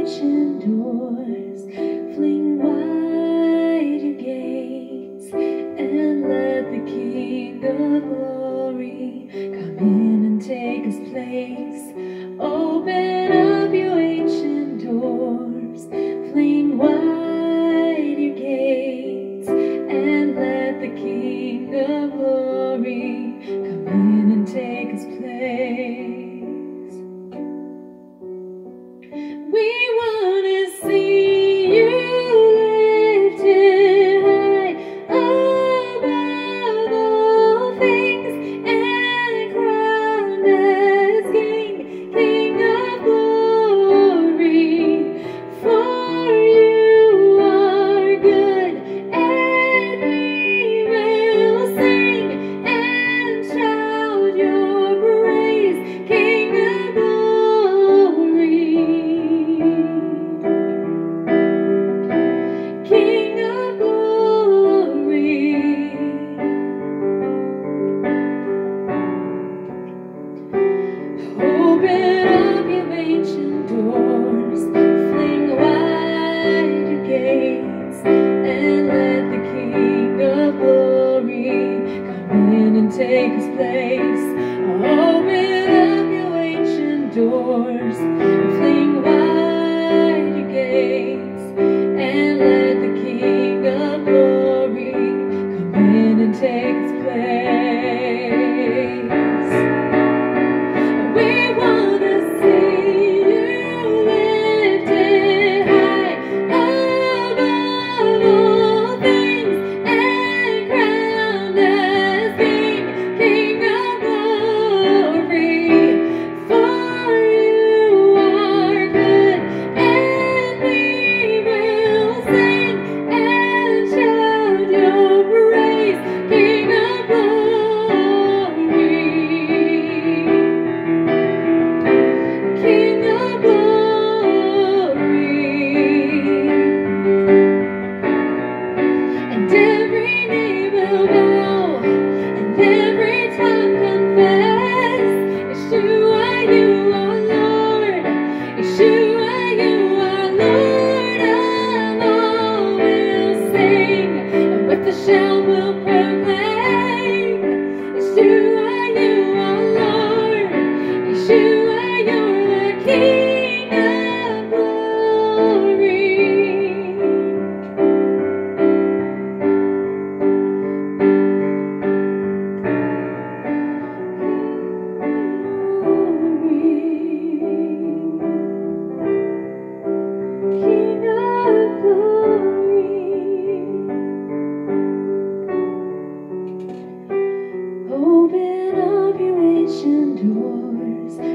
ancient doors, fling wide your gates, and let the King of Glory come in and take his place. Open up your ancient doors, fling wide your gates, and let the King of Glory come in and take his place. We want to see you lifted high above all things and crowned as King, King of Glory. For you are good, and we will sing and shout your praise, King of Glory. King of Glory. Open up your ancient doors, fling wide your gates, and let the King of Glory come in and take his place. Open up your ancient doors, fling wide your gates, and let the King of Glory come in and take his place. We want to see you lifted high above all things and crowned as King, King of Glory. For you are good, and we will sing and shout your praise, King of Glory. King of Glory. And every knee will bow, and every tongue confess, Yeshua, you are Lord. Yeshua, you are Lord of all. We'll sing, and with the shout we'll proclaim, Yeshua, you are Lord. Yeshua, you're the King of Glory. King of Glory. Open up your ancient doors,